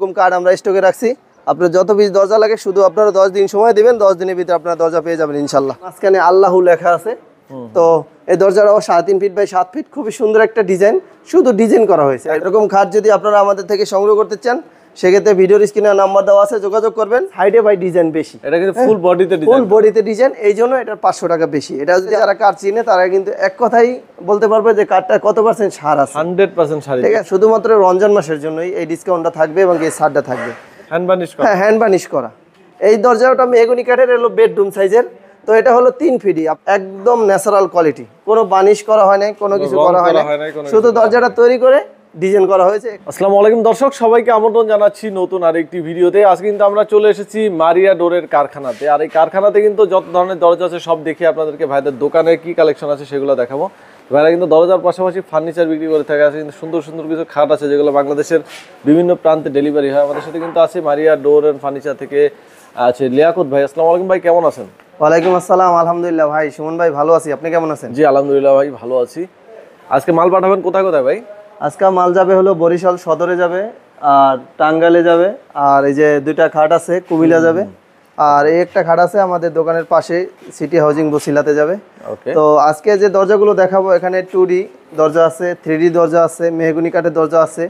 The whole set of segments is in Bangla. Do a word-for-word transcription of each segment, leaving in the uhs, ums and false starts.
এরকম কার্ড আমরা স্টকে রাখছি। আপনার যত পিস দরজা লাগে শুধু আপনারা দশ দিন সময় দিবেন, দশ দিনের ভিতরে আপনারা দরজা পেয়ে যাবেন ইনশাল্লাহ। মাঝখানে আল্লাহু লেখা আছে। তো এই দরজাটাও সাড়ে তিন ফিট বাই সাত ফিট, খুবই সুন্দর একটা ডিজাইন, শুধু ডিজাইন করা হয়েছে। এরকম খাট যদি আপনারা আমাদের থেকে সংগ্রহ করতে চান সেক্ষেত্রে ভিডিওর স্ক্রিনে নাম্বার দেওয়া আছে, যোগাযোগ করবেন। হাইডে বাই ডিজাইন বেশি, এটা কিন্তু ফুল বডিতে ডিজাইন, ফুল বডিতে ডিজাইন, এই জন্য এটার পাঁচশো টাকা বেশি। এটা যদি যারা কাঠ চিনে তারা কিন্তু এক কথাই বলতে পারবে যে কাঠটা কত পার্সেন্ট ছাড় আছে। হান্ড্রেড পার্সেন্ট ছাড়, ঠিক আছে। শুধুমাত্র রমজান মাসের জন্যই এই ডিসকাউন্টটা থাকবে এবং এই ছাড়টা থাকবে। হ্যান্ড বার্নিশ করা, হ্যাঁ হ্যান্ড বার্নিশ করা। এই দরজাটা মেহগনি কাঠের, হলো বেডরুম সাইজের। তো এটা হলো তিন ফিটই, একদম ন্যাচারাল কোয়ালিটি, কোনো বার্নিশ করা হয় নাই, কোনো কিছু করা হয় না, শুধু দরজাটা তৈরি করে ডিজাইন করা হয়েছে। আসসালামু আলাইকুম দর্শক, সবাইকে আমন্ত্রণ জানাচ্ছি নতুন আরেকটি ভিডিওতে। আজকে কিন্তু আমরা চলে এসেছি মারিয়া ডোরের কারখানাতে। আর এই কারখানাতে কিন্তু যত ধরনের দরজা আছে সব দেখিয়ে আপনাদেরকে ভাইদের দোকানে কি কালেকশন আছে সেগুলো দেখাবো। ভাইরা কিন্তু দরজার পাশাপাশি ফার্নিচার বিক্রি করে থাকে। আছে কিন্তু সুন্দর সুন্দর কিছু খাট আছে যেগুলো বাংলাদেশের বিভিন্ন প্রান্তে ডেলিভারি হয়। আমাদের সাথে কিন্তু আছে মারিয়া ডোর এন্ড ফার্নিচার থেকে আছে লিয়াকত ভাই। আসসালামু আলাইকুম ভাই, কেমন আছেন? ওয়ালাইকুম আসসালাম, আলহামদুলিল্লাহ ভাই। সুমন ভাই ভালো আছি, আপনি কেমন আছেন? জি আলহামদুলিল্লাহ ভাই, ভালো আছি। আজকে মাল পাঠাবেন কোথায় কোথায় ভাই? আজকে মাল যাবে হলো বরিশাল সদরে যাবে, আর টাঙ্গাইলে যাবে, আর এই যে দুইটা খাট আছে কুমিল্লা যাবে, আর এই একটা খাট আছে আমাদের দোকানের পাশে সিটি হাউজিং বসিলাতে যাবে। তো আজকে যে দরজাগুলো দেখাবো, এখানে টু ডি দরজা আছে, থ্রি ডি দরজা আছে, মেহগুনি কাঠের দরজা আছে,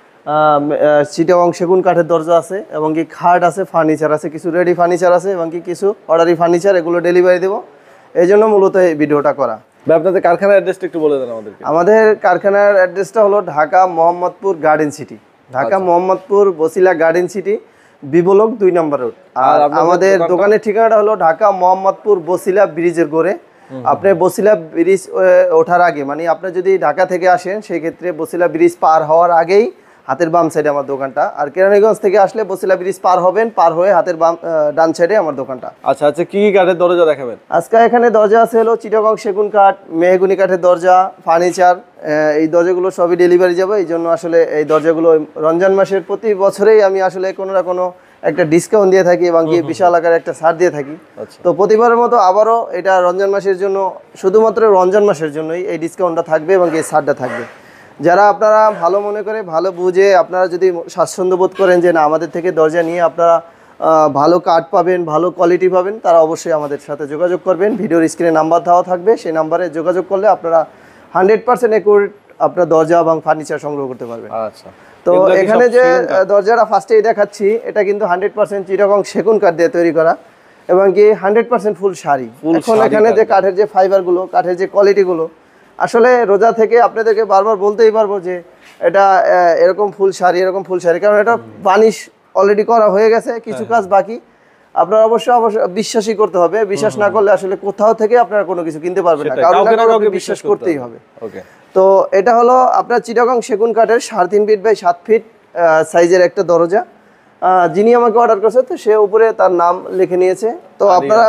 চিটাগং সেগুন কাঠের দরজা আছে, এবং কি খাট আছে, ফার্নিচার আছে, কিছু রেডি ফার্নিচার আছে, এবং কি কিছু অর্ডারি ফার্নিচার, এগুলো ডেলিভারি দেবো। এই জন্য মূলত এই ভিডিওটা করা। আপনাদের কারখানার অ্যাড্রেসটা একটু বলে দেন আমাদেরকে। আমাদের কারখানার অ্যাড্রেসটা হলো Dhaka Mohammadpur garden city, Dhaka Mohammadpur Basila garden city, B block দুই নম্বর রোড। আর আমাদের দোকানের ঠিকানাটা হলো ঢাকা মোহাম্মদপুর বসিলা ব্রিজের গোড়ে। আপনি বসিলা ব্রিজ ওঠার আগে, মানে আপনি যদি ঢাকা থেকে আসেন সেই ক্ষেত্রে বসিলা ব্রিজ পার হওয়ার আগেই হাতের বাম সাইডে আমার দোকানটা। আর কেরানীগঞ্জ থেকে আসলে বসিলা ব্রিজ পার হবেন, পার হয়ে হাতের বাম ডান সাইডে আমার দোকানটা। আচ্ছা আচ্ছা, কি কি কাঠের দরজা দেখাবেন আজকে? এখানে দরজা আছে হলো চিটাগং সেগুন কাঠ, মেহগুনি কাঠের দরজা, ফার্নিচার, এই দরজাগুলো সবই ডেলিভারি যাবে। এই জন্য আসলে এই দরজাগুলো রমজান মাসের প্রতি বছরেই আমি আসলে কোনো না কোনো একটা ডিসকাউন্ট দিয়ে থাকি এবং কি বিশাল আকারে একটা ছাড় দিয়ে থাকি। তো প্রতিবারের মতো আবারও এটা রমজান মাসের জন্য, শুধুমাত্র রমজান মাসের জন্যই এই ডিসকাউন্টটা থাকবে এবং এই ছাড়টা থাকবে। যারা আপনারা ভালো মনে করে, ভালো বুঝে, আপনারা যদি স্বাচ্ছন্দ্য বোধ করেন যে না আমাদের থেকে দরজা নিয়ে আপনারা ভালো কাঠ পাবেন, ভালো কোয়ালিটি পাবেন, তারা অবশ্যই আমাদের সাথে যোগাযোগ করবেন। ভিডিওর স্ক্রিনে নাম্বার দেওয়া থাকবে, সেই নাম্বারে যোগাযোগ করলে আপনারা হান্ড্রেড পার্সেন্ট একুরেট আপনার দরজা এবং ফার্নিচার সংগ্রহ করতে পারবেন। আচ্ছা, তো এখানে যে দরজাটা ফার্স্টেই দেখাচ্ছি, এটা কিন্তু হান্ড্রেড পার্সেন্ট চিটাগং সেগুন কাঠ দিয়ে তৈরি করা এবং কি হান্ড্রেড পার্সেন্ট ফুল শাড়ি। এখন এখানে যে কাঠের যে ফাইবারগুলো, কাঠের যে কোয়ালিটিগুলো, আসলে রোজা থেকে আপনাদেরকে বারবার বলতেই পারবো যে এটা এরকম ফুল শাড়ি, এরকম ফুল শাড়ি, কারণ এটা বানিশ অলরেডি করা হয়ে গেছে, কিছু কাজ বাকি। আপনার অবশ্যই অবশ্যই বিশ্বাসই করতে হবে, বিশ্বাস না করলে আসলে কোথাও থেকে আপনারা কোনো কিছু কিনতে পারবেন না, কারণ কাউকে বিশ্বাস করতেই হবে। তো এটা হলো আপনার চিটাগং সেগুন কাঠের সাড়ে তিন ফিট বাই সাত ফিট সাইজের একটা দরজা। যিনি আমাকে অর্ডার করছে তো সে উপরে তার নাম লিখে নিয়েছে। তো আপনারা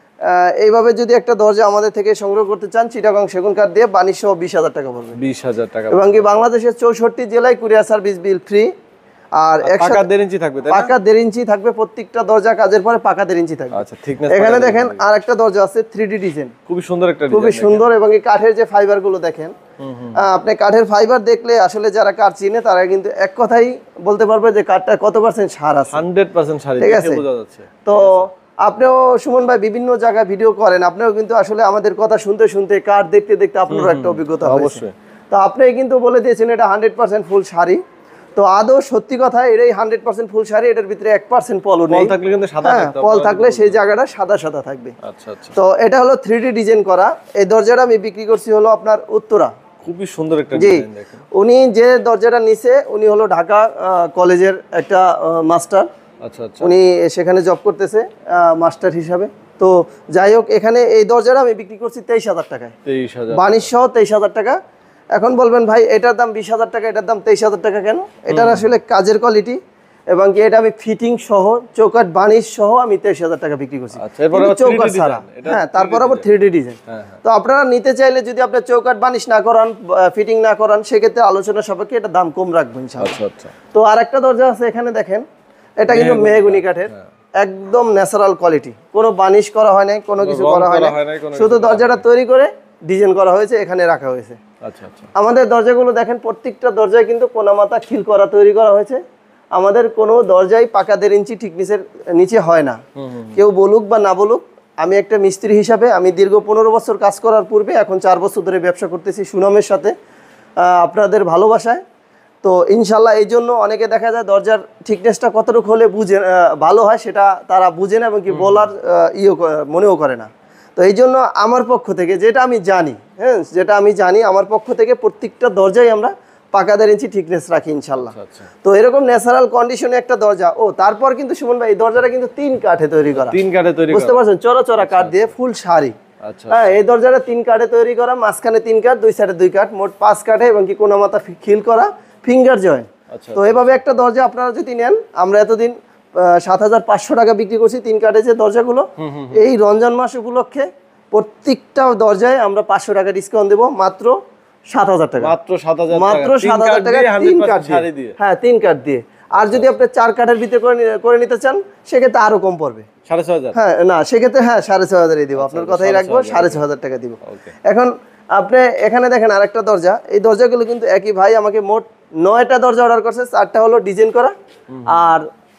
এইভাবে যদি একটা দরজা আমাদের থেকে সংগ্রহ করতে চান, চিটাগং সেগুন কাঠ দিয়ে বানিশ সহ বিশ হাজার টাকা পড়বে, বিশ হাজার টাকা, এবং কি বাংলাদেশের চৌষট্টি জেলায় কুরিয়ার সার্ভিস বিল ফ্রি। আর পাকা দেড় ইঞ্চি থাকবে, পাকা দেড় ইঞ্চি থাকবে প্রত্যেকটা দরজা, কাজের পরে পাকা দেড় ইঞ্চি থাকবে। আচ্ছা, ঠিক আছে। এখানে দেখেন আর একটা দরজা আছে, থ্রি ডি ডিজাইন, খুবই সুন্দর একটা, খুবই সুন্দর, এবং এই কাঠের যে ফাইবার গুলো দেখেন, আপনি কাঠের ফাইবার দেখলে আসলে যারা কাঠ চিনে তারা কিন্তু এক কথাই বলতে পারবে যে কাঠটা কত পার্সেন্ট ছাড় আছে, হান্ড্রেড পার্সেন্ট ছাড়, ঠিক আছে। তো আপনিও সুমন ভাই বিভিন্ন জায়গায় ভিডিও করেন, আপনিও কিন্তু আসলে আমাদের কথা শুনতে শুনতে, কাঠ দেখতে দেখতে আপনারও একটা অভিজ্ঞতা হয়েছে। তো আপনি কিন্তু বলে দিয়েছেন এটা হান্ড্রেড পার্সেন্ট ফুল শাড়ি। তো আদৌ সত্যি কথা, এটাই হান্ড্রেড পার্সেন্ট ফুল শাড়ি, এটার ভিতরে এক পার্সেন্ট পলও নেই, পল থাকলে সেই জায়গাটা সাদা সাদা থাকবে। তো এটা হলো থ্রি ডি ডিজাইন করা। এই দরজাটা আমি বিক্রি করছি হলো আপনার উত্তরা, খুবই সুন্দর একটা ডিজাইন। দেখেন, উনি যে দরজাটা নিছে উনি হলো ঢাকা কলেজের একটা মাস্টার। আচ্ছা আচ্ছা, উনি সেখানে জব করতেছে মাস্টার হিসাবে। তো যাই হোক, এখানে এই দরজাটা আমি বিক্রি করছি তেইশ হাজার টাকায়, তেইশ হাজার বানিশ সহ তেইশ হাজার টাকা। এখন বলবেন ভাই এটার দাম বিশ হাজার টাকা, এটার দাম তেইশ হাজার টাকা কেন? এটার আসলে কাজের কোয়ালিটি এবং কি এটা আমি ফিটিং সহ চৌকাঠ বানিশ সহ আমি তেইশ হাজার টাকা বিক্রি করছি, চৌকাঠ ছাড়া। হ্যাঁ, তারপর আবার থ্রি ডি ডিজাইন। তো আপনারা নিতে চাইলে যদি আপনার চৌকাঠ বানিশ না করান, ফিটিং না করান, সেক্ষেত্রে আলোচনা সাপেক্ষে এটা দাম কম রাখবেন ইনশাআল্লাহ। তো আর একটা দরজা আছে এখানে দেখেন, এটা কিন্তু মেহগুনি কাঠের, একদম ন্যাচারাল কোয়ালিটি, কোনো বানিশ করা হয় নাই, কোনো কিছু করা হয় না, শুধু দরজাটা তৈরি করে ডিজাইন করা হয়েছে, এখানে রাখা হয়েছে। আচ্ছা আচ্ছা, আমাদের দরজাগুলো দেখেন প্রত্যেকটা দরজায় কিন্তু কোনা মাথা খিল করা তৈরি করা হয়েছে। আমাদের কোনো দরজাই পাকা দেড় ইঞ্চি ঠিক নিচের নিচে হয় না। কেউ বলুক বা না বলুক, আমি একটা মিস্ত্রি হিসাবে আমি দীর্ঘ পনেরো বছর কাজ করার পূর্বে এখন চার বছর ধরে ব্যবসা করতেছি সুনামের সাথে, আপনাদের ভালোবাসায়। তো ইনশাল্লাহ এই জন্য অনেকে দেখা যায় দরজার ঠিকনেসটা কতটুকু হলে বুঝে ভালো হয় সেটা তারা বুঝে না এবং কি বলার ইয়ে মনেও করে না। তো এই জন্য আমার পক্ষ থেকে যেটা আমি জানি, হ্যাঁ যেটা আমি জানি আমার পক্ষ থেকে প্রত্যেকটা দরজায় আমরা পাকা দেড় ইঞ্চি ঠিকনেস রাখি ইনশাল্লাহ। তো এরকম ন্যাচারাল কন্ডিশনে একটা দরজা। ও তারপর কিন্তু সুমন ভাই এই দরজাটা কিন্তু তিন কাঠে তৈরি করা, তিন কাঠে তৈরি, বুঝতে পারছেন, চড়া চড়া কাঠ দিয়ে ফুল শাড়ি। হ্যাঁ, এই দরজাটা তিন কাঠে তৈরি করা, মাঝখানে তিন কাঠ, দুই সাইডে দুই কাঠ, মোট পাঁচ কাঠে এবং কি কোনা মাথা খিল করা, ফিঙ্গার জয়েন্ট। তো এভাবে একটা দরজা আপনারা যদি নেন, আমরা এতদিন সাত হাজার পাঁচশো টাকা বিক্রি করছি তিন কাঠে যে দরজাগুলো। এই রমজান মাস উপলক্ষে প্রত্যেকটা দরজায় আমরা পাঁচশো টাকা ডিসকাউন্ট দেবো, মাত্র সাত হাজার টাকা, মাত্র সাত হাজার মাত্র সাত হাজার টাকা তিন কাঠ দিয়ে। হ্যাঁ, তিন কাঠ দিয়ে। আর যদি আপনি চার কাঠের ভিতরে করে নিতে চান সেক্ষেত্রে আরো কম পড়বে, সাড়ে ছয় হাজার। হ্যাঁ না, সেক্ষেত্রে হ্যাঁ সাড়ে ছয় হাজারই দিব, আপনার কথাই রাখবো, সাড়ে ছয় হাজার টাকা দিব। এখন আপনি এখানে দেখেন আরেকটা দরজা, এই দরজাগুলো কিন্তু একই ভাই আমাকে মোট নয়টা দরজা অর্ডার করছে, চারটা হলো ডিজাইন করা আর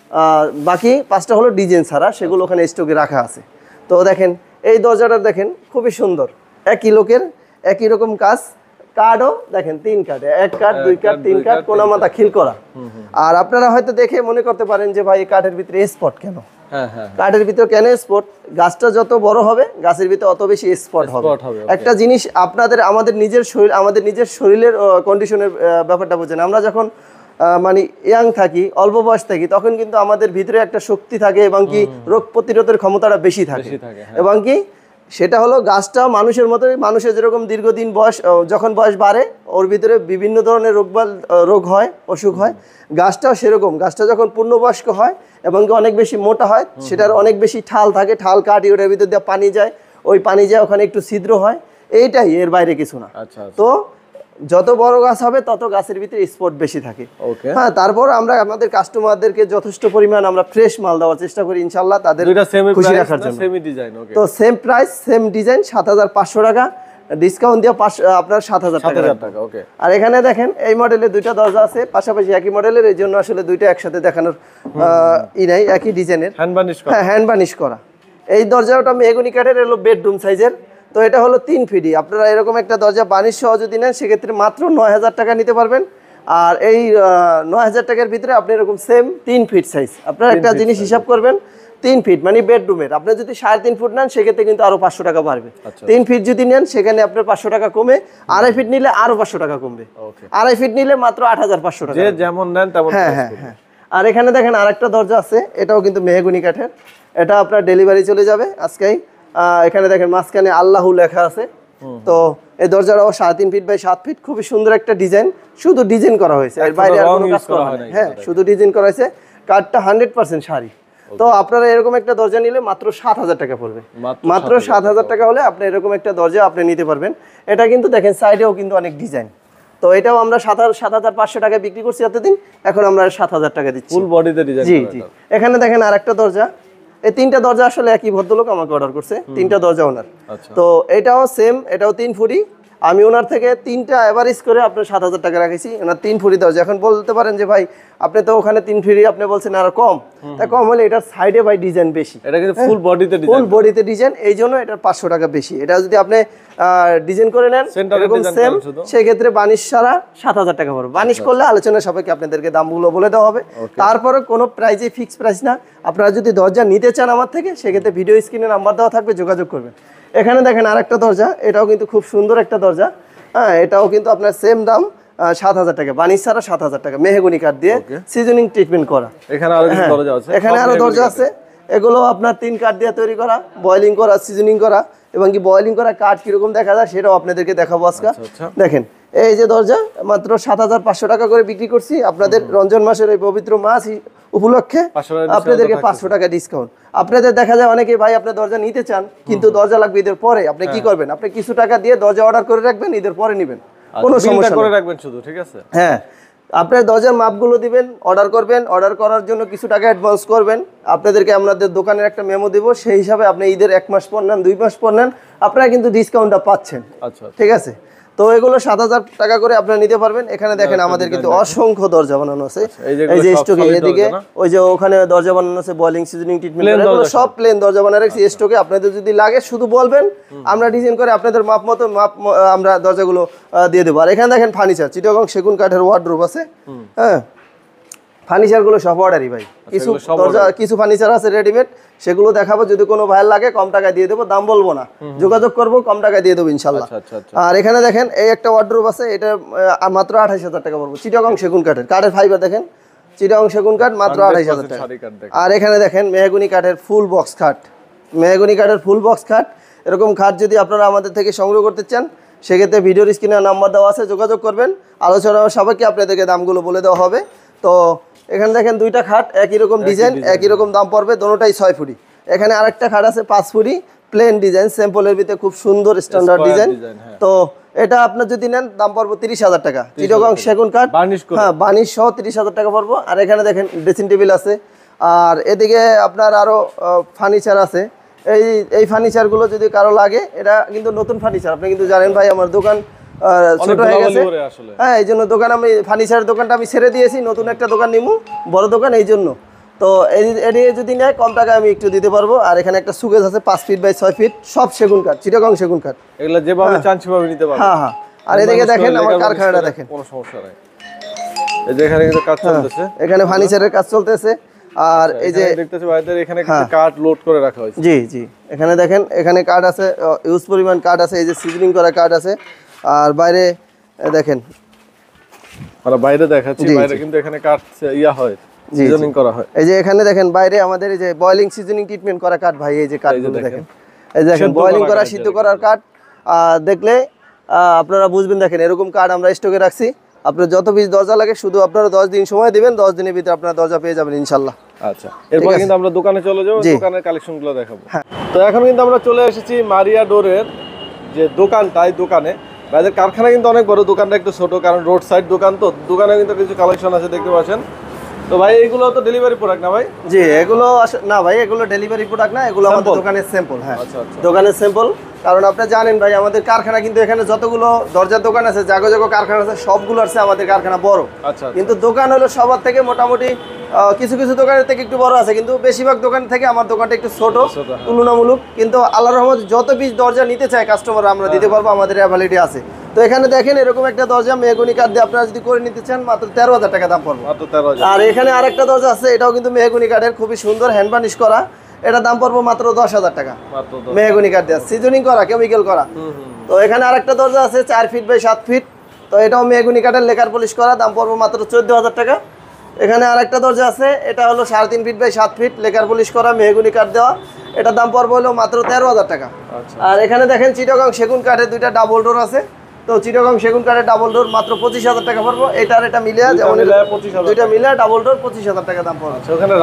বাকি পাঁচটা হলো ডিজাইন ছাড়া, সেগুলো ওখানে স্টকে রাখা আছে। তো দেখেন এই দরজাটা দেখেন খুবই সুন্দর, একই লোকের একই রকম কাজ, কাঠও দেখেন তিন কাঠ, এক কাঠ, দুই কাঠ, তিন কাঠ, কোনা মাথা খিল করা। আর আপনারা হয়তো দেখে মনে করতে পারেন যে ভাই কাঠের ভিতরে স্পট কেন? কাঠের ভিতরে কেন স্পট? গাছটা যত বড় হবে গাছের ভিতরে অত বেশি স্পট হবে। একটা জিনিস আপনাদের আমাদের নিজের শরীর আমাদের নিজের শরীরের কন্ডিশনের ব্যাপারটা বোঝেন। আমরা যখন মানে ইয়াং থাকি, অল্প বয়স থাকি, তখন কিন্তু আমাদের ভিতরে একটা শক্তি থাকে এবং কি রোগ প্রতিরোধের ক্ষমতাটা বেশি থাকে এবং কি সেটা হলো গাছটা মানুষের মতোই, মানুষের যেরকম দীর্ঘদিন বয়স, যখন বয়স বাড়ে ওর ভিতরে বিভিন্ন ধরনের রোগ রোগ হয়, অসুখ হয়, গাছটাও সেরকম। গাছটা যখন পূর্ণবয়স্ক হয় এবং অনেক বেশি মোটা হয়, সেটার অনেক বেশি ঠাল থাকে, ঠাল কাটি ওটার ভিতর দিয়ে পানি যায়, ওই পানি যায় ওখানে একটু ছিদ্র হয়, এইটাই, এর বাইরে কিছু না। তো যত বড় গাছ হবে তত গাছের ভিতরে স্পট বেশি থাকে। হ্যাঁ, তারপর আমরা আমাদের কাস্টমারদেরকে যথেষ্ট পরিমাণ আমরা ফ্রেশ মাল দেওয়ার চেষ্টা করি ইনশাল্লাহ, তাদের খুশি রাখার জন্য। তো সেম প্রাইস সেম ডিজাইন সাত হাজার পাঁচশো টাকা ডিসকাউন্ট দিয়ে আপনার সাত হাজার টাকা। আর এখানে দেখেন এই মডেলের দুইটা দরজা আছে পাশাপাশি, একই মডেলের, এই জন্য আসলে দুইটা একসাথে দেখানোর ই নাই, একই ডিজাইনের, হ্যাঁ হ্যান্ড বার্নিশ করা। এই দরজাটা মেহগনি কাঠের, এলো বেডরুম সাইজের। তো এটা হলো তিন ফিটই। আপনারা এরকম একটা দরজা বানিশ সহ যদি নেন সেক্ষেত্রে মাত্র নয় হাজার টাকা নিতে পারবেন। আর এই নয় হাজার টাকার ভিতরে আপনি এরকম সেম তিন ফিট সাইজ, আপনারা একটা জিনিস হিসাব করবেন, তিন ফিট মানে বেডরুমের, আপনি যদি সাড়ে তিন ফুট নেন সেক্ষেত্রে কিন্তু আরো পাঁচশো টাকা বাড়বে। তিন ফিট যদি নেন সেখানে আপনার পাঁচশো টাকা কমে, আড়াই ফিট নিলে আরো পাঁচশো টাকা কমবে, আড়াই ফিট নিলে মাত্র আট হাজার পাঁচশো টাকা, যেমন নেন তেমন। হ্যাঁ হ্যাঁ হ্যাঁ। আর এখানে দেখেন আরেকটা দরজা আছে, এটাও কিন্তু মেহগনি কাঠের, এটা আপনার ডেলিভারি চলে যাবে আজকেই। এখানে দেখেন মাঝখানে আল্লাহু লেখা আছে। তো এই দরজাটাও সাড়ে তিন ফিট বাই সাত ফিট, খুবই সুন্দর একটা ডিজাইন, শুধু ডিজাইন করা হয়েছে, এর বাইরে আর কোনো কাজ করা হয় না। হ্যাঁ, শুধু ডিজাইন করা হয়েছে, কাঠটা হান্ড্রেড পার্সেন্ট শাড়ি। তো আপনারা এরকম একটা দরজা নিলে মাত্র সাত হাজার টাকা পড়বে, মাত্র সাত হাজার টাকা হলে আপনি এরকম একটা দরজা আপনি নিতে পারবেন। এটা কিন্তু দেখেন সাইডেও কিন্তু অনেক ডিজাইন। তো এটাও আমরা সাত হাজার সাত হাজার পাঁচশো টাকা বিক্রি করছি এতদিন, এখন আমরা সাত হাজার টাকা দিচ্ছি ফুল বডিতে ডিজাইন। জি জি। এখানে দেখেন আরেকটা দরজা, এই তিনটা দরজা আসলে একই ভদ্রলোক আমাকে অর্ডার করছে, তিনটা দরজা ওনার। তো এটাও সেম, এটাও তিন ফুটি। আমি ওনার থেকে তিনটা এভারেজ করে আপনার সাত হাজার টাকা রাখেছি, ওনার তিন ফুটি দরজা। এখন বলতে পারেন যে ভাই আপনি তো ওখানে তিন ফুটি আপনি বলছেন আরো কম, তা কম হলে এটার সাইডে ভাই ডিজাইন বেশি, এটা কিন্তু ফুল বডিতে ডিজাইন, ফুল বডিতে ডিজাইন, এই জন্য এটার পাঁচশো টাকা বেশি। এটা যদি আপনি ডিজাইন করে নেন এরকম সেম, সেক্ষেত্রে বানিশ ছাড়া সাত হাজার টাকা পড়বে। বানিশ করলে আলোচনা সবাইকে আপনাদেরকে দামগুলো বলে দেওয়া হবে। তারপরে কোনো প্রাইজে ফিক্স প্রাইস না, আপনারা যদি দরজা নিতে চান আমার থেকে সেক্ষেত্রে ভিডিও স্ক্রিনে নাম্বার দেওয়া থাকবে, যোগাযোগ করবেন। এখানে দেখেন আরেকটা দরজা, এটাও কিন্তু খুব সুন্দর একটা দরজা। হ্যাঁ, এটাও কিন্তু আপনার সেম দাম সাত হাজার টাকা, বানিশ ছাড়া সাত হাজার টাকা, মেহগনি কাঠ দিয়ে সিজনিং ট্রিটমেন্ট করা। এখানে আরো দরজা আছে, এখানে আরো দরজা আছে, এগুলো আপনার তিন কাঠ দিয়ে তৈরি করা, বয়েলিং করা, সিজনিং করা, এবং কি বয়েলিং করা কাঠ কিরকম দেখা যায় সেটাও আপনাদেরকে দেখাবো আজকে। দেখেন এই যে দরজা মাত্র সাত হাজার পাঁচশো টাকা করে বিক্রি করছি আপনাদের রমজান মাসের এই পবিত্র মাস উপলক্ষে, আপনাদেরকে পাঁচশো টাকা ডিসকাউন্ট। আপনাদের দেখা যায় অনেকে ভাই আপনি দরজা নিতে চান কিন্তু দরজা লাগবে ঈদের পরে, আপনি কি করবেন, আপনি কিছু টাকা দিয়ে দরজা অর্ডার করে রাখবেন, ঈদের পরে নেবেন, কোনো সমস্যা করে রাখবেন শুধু, ঠিক আছে? হ্যাঁ, আপনার দরজার মাপগুলো দিবেন, অর্ডার করবেন, অর্ডার করার জন্য কিছু টাকা অ্যাডভান্স করবেন, আপনাদেরকে আমাদের দোকানের একটা মেমো দেবো, সেই হিসাবে আপনি ঈদের এক মাস পর নেন, দুই মাস পর নেন, আপনারা কিন্তু ডিসকাউন্টটা পাচ্ছেন। আচ্ছা, ঠিক আছে? তো এগুলো সাত হাজার টাকা করে আপনারা নিতে পারবেন। এখানে দেখেন আমাদের কিন্তু অসংখ্য দরজা বানানো আছে, এই যে স্টকে এদিকে ওই যে ওখানে দরজা বানানো আছে, বয়লিং সিজনিং ট্রিটমেন্ট, এগুলো সব প্লেন দরজা বানানো রাখছি স্টকে। আপনাদের যদি লাগে শুধু বলবেন, আমরা ডিজাইন করে আপনাদের মাপ মতো মাপ আমরা দরজাগুলো দিয়ে দেবো। আর এখানে দেখেন ফার্নিচার, চিটাগং সেগুন কাঠের ওয়ার্ডরোব আছে। হ্যাঁ, ফার্নিচারগুলো সব অর্ডারই ভাই, কিছু দরজা কিছু ফার্নিচার আছে রেডিমেড, সেগুলো দেখাবো। যদি কোনো ভাইয়ের লাগে কম টাকায় দিয়ে দেবো, দাম বলবো না, যোগাযোগ করবো, কম টাকায় দিয়ে দেবো ইনশাল্লাহ। আর এখানে দেখেন এই একটা ওয়ার্ডরোব আছে, এটা মাত্র আঠাইশ হাজার টাকা পড়বো, চিটাগং সেগুন কাঠের, কাঠের ফাইবার দেখেন, চিটাগং সেগুন কাঠ মাত্র আঠাইশ হাজার টাকা। আর এখানে দেখেন মেহগনি কাঠের ফুল বক্স খাট, মেহগনি কাঠের ফুল বক্স খাট। এরকম খাট যদি আপনারা আমাদের থেকে সংগ্রহ করতে চান, সেক্ষেত্রে ভিডিওর স্ক্রিনে নাম্বার দেওয়া আছে, যোগাযোগ করবেন। আলোচনা সবাইকে আপনাদেরকে দামগুলো বলে দেওয়া হবে। তো এখানে দেখেন দুইটা খাট, একই রকম ডিজাইন, একই রকম দাম পড়বে, দোনোটাই ছয় ফুটি। এখানে আরেকটা খাট আছে পাঁচ ফুটি, প্লেন ডিজাইন, স্যাম্পলের ভিতরে খুব সুন্দর স্ট্যান্ডার্ড ডিজাইন। তো এটা আপনার যদি নেন দাম পড়বো তিরিশ হাজার টাকা, চিটাগং সেগুন কাঠ, হ্যাঁ বার্নিশ সহ তিরিশ হাজার টাকা পড়বো। আর এখানে দেখেন ড্রেসিং টেবিল আছে, আর এদিকে আপনার আরো ফার্নিচার আছে। এই এই ফার্নিচারগুলো যদি কারো লাগে, এটা কিন্তু নতুন ফার্নিচার, আপনি কিন্তু জানেন ভাই আমার দোকান ছোট হয়ে গেছে, হ্যাঁ এই জন্য দোকান আমি ফার্নিচারের দোকানটা আমি ছেড়ে দিয়েছি, নতুন একটা দোকান নিবো, বড় দোকান, এই জন্য। তো এটি যদি নেয় কম টাকায় আমি একটু দিতে পারবো। আর এখানে একটা সুকেস আছে পাঁচ ফিট বাই ছয় ফিট, সব সেগুন কাঠ, চিটাগং সেগুন কাঠ, এগুলো যেভাবে চান সেভাবে নিতে পারবেন। হ্যাঁ হ্যাঁ। আর এদিকে দেখেন আমার কারখানাটা দেখেন, কোনো সমস্যা নাই, এই যে এখানে কিন্তু কাজ চলতেছে, এখানে ফার্নিচারের কাজ চলতেছে। আর এই যে দেখতেছি ভাইদের এখানে কিন্তু কাঠ লোড করে রাখা হয়েছে। জি জি, এখানে দেখেন এখানে কাঠ আছে, ইউজ পরিমাণ কাঠ আছে, এই যে সিজনিং করা কাঠ আছে। আর বাইরে দেখেন, আমরা বাইরে দেখাচ্ছি, বাইরে কিন্তু এখানে কাঠ ইয়া হয়, সিজনিং করা হয়। এই যে এখানে দেখেন বাইরে আমাদের এই যে বয়লিং সিজনিং ট্রিটমেন্ট করা কাঠ ভাই, এই যে কাঠগুলো দেখেন, এই যে দেখেন বয়লিং করা সিদ্ধ করার কাঠ। দেখলে আপনারা বুঝবেন, দেখেন এরকম কাঠ আমরা স্টকে রাখছি। আপনার যত পিস দরজা লাগে শুধু আপনারা দশ দিন সময় দিবেন, দশ দিনের ভিতরে আপনারা দরজা পেয়ে যাবেন ইনশাল্লাহ। আচ্ছা, এরপর কিন্তু আমরা দোকানে চলে যাবো, দোকানের কালেকশনগুলো দেখাবো। তো এখন কিন্তু আমরা চলে এসেছি মারিয়া ডোরের যে দোকানটা, এই দোকানে ভাইদের কারখানা কিন্তু অনেক বড়, দোকানটা একটু ছোট, কারণ রোড সাইড দোকান, তো দোকানে কিন্তু কিছু কালেকশন আছে দেখতে পাচ্ছেন। তো ভাই এগুলো তো ডেলিভারি প্রোডাক্ট না ভাই? জি, এগুলো না ভাই, এগুলো ডেলিভারি প্রোডাক্ট না, এগুলো আমাদের দোকানের স্যাম্পল। হ্যাঁ, দোকানের স্যাম্পল। কারণ আপনি জানেন ভাই আমাদের কারখানা কিন্তু এখানে যতগুলো দরজার দোকান আছে, জাগো জাগো কারখানা আছে, সবগুলো আছে আমাদের কারখানা বড়। আচ্ছা, কিন্তু দোকান হলো সবার থেকে মোটামুটি কিছু কিছু দোকানের থেকে একটু বড় আছে, কিন্তু বেশিরভাগ দোকান থেকে আমার দোকানটা একটু ছোট তুলনামূলক। কিন্তু আল্লাহর রহমতে যত পিস দরজা নিতে চায় কাস্টমার আমরা দিতে পারবো, আমাদের অ্যাভেলেবিলিটি আছে। তো এখানে দেখেন এরকম একটা দরজা মেহগনি কাঠ দিয়ে আপনারা যদি করে নিতে চান মাত্র তেরো হাজার টাকা দাম পড়বে। আর এখানে আরেকটা দরজা আছে, এটাও কিন্তু মেহগনি কাঠের, খুবই সুন্দর, হ্যান্ড বার্নিশ করা, এটা দাম পড়বো মাত্র দশ হাজার টাকা, মেহগনি কাঠ দিয়ে সিজনিং করা, কেমিক্যাল করা। তো এখানে আরেকটা দরজা আছে চার ফিট বাই সাত ফিট, তো এটাও মেহগনি কাঠের, লেকার পলিশ করা, দাম পড়বো মাত্র চোদ্দ হাজার টাকা। এখানে আরেকটা দরজা আছে, এটা হলো সাড়ে তিন ফিট বাই সাত ফিট, লেকার পলিশ করা, মেহগনি কাঠ দেওয়া, এটার দাম পড়বো হলো মাত্র তেরো হাজার টাকা। আর এখানে দেখেন চিটাগং সেগুন কাঠের দুইটা ডাবল ডোর আছে, তো চিটাগং সেগুন কাঠের ডাবল ডোর মাত্র পঁচিশ হাজার টাকা পড়বো। এটার এটা মিলিয়ে যেমন দুইটা মিলে ডাবল ডোর পঁচিশ হাজার টাকা দাম পড়বে।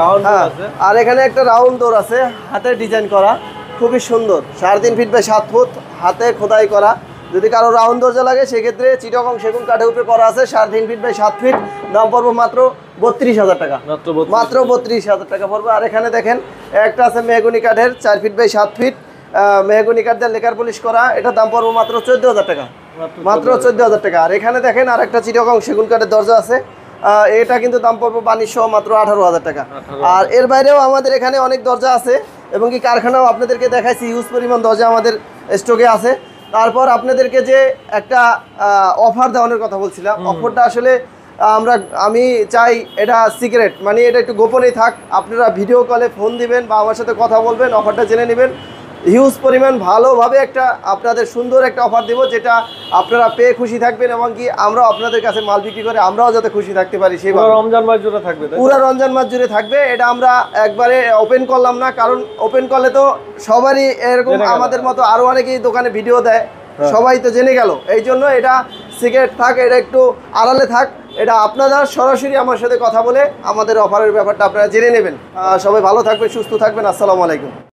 আর এখানে একটা রাউন্ড ডোর আছে, হাতে ডিজাইন করা, খুবই সুন্দর, সাড়ে তিন ফিট বাই সাত ফুট, হাতে খোদাই করা। যদি কারো রাউন্ড দরজা লাগে সেক্ষেত্রে চিটাগং সেগুন কাঠের উপরে করা আছে, সাড়ে তিন ফিট বাই সাত ফিট, দাম পড়বো মাত্র বত্রিশ হাজার টাকা, মাত্র বত্রিশ হাজার টাকা পড়বে। আর এখানে দেখেন একটা আছে মেহগনি কাঠের চার ফিট বাই সাত ফিট, মেহগনি কাঠ দিয়ে লেকার পলিশ করা, এটার দাম পড়বো মাত্র চোদ্দ হাজার টাকা, মাত্র চোদ্দ হাজার টাকা। আর এখানে দেখেন আর একটা চিটাগং সেগুন কাঠের দরজা আছে, এটা কিন্তু দাম পড়বো বার্নিশ সহ মাত্র আঠারো হাজার টাকা। আর এর বাইরেও আমাদের এখানে অনেক দরজা আছে, এবং কি কারখানাও আপনাদেরকে দেখাইছি, ইউজ পরিমাণ দরজা আমাদের স্টকে আছে। তারপর আপনাদেরকে যে একটা অফার দেওয়ানোর কথা বলছিলাম, অফারটা আসলে আমরা আমি চাই এটা সিক্রেট, মানে এটা একটু গোপনেই থাক। আপনারা ভিডিও কলে ফোন দিবেন বা আমার সাথে কথা বলবেন, অফারটা জেনে নেবেন। হিউজ পরিমাণ ভালোভাবে একটা আপনাদের সুন্দর একটা অফার দেবো, যেটা আপনারা পেয়ে খুশি থাকবেন, এবং কি আমরাও আপনাদের কাছে মাল বিক্রি করে আমরাও যাতে খুশি থাকতে পারি। সেই রমজান মাস জুড়ে থাকবে, পুরো রমজান মাস জুড়ে থাকবে। এটা আমরা একবারে ওপেন করলাম না, কারণ ওপেন করলে তো সবারই এরকম আমাদের মতো আরো অনেকেই দোকানে ভিডিও দেয়, সবাই তো জেনে গেল। এই জন্য এটা সিক্রেট থাক, এটা একটু আড়ালে থাক। এটা আপনারা সরাসরি আমার সাথে কথা বলে আমাদের অফারের ব্যাপারটা আপনারা জেনে নেবেন। সবাই ভালো থাকবেন, সুস্থ থাকবেন। আসসালামু আলাইকুম।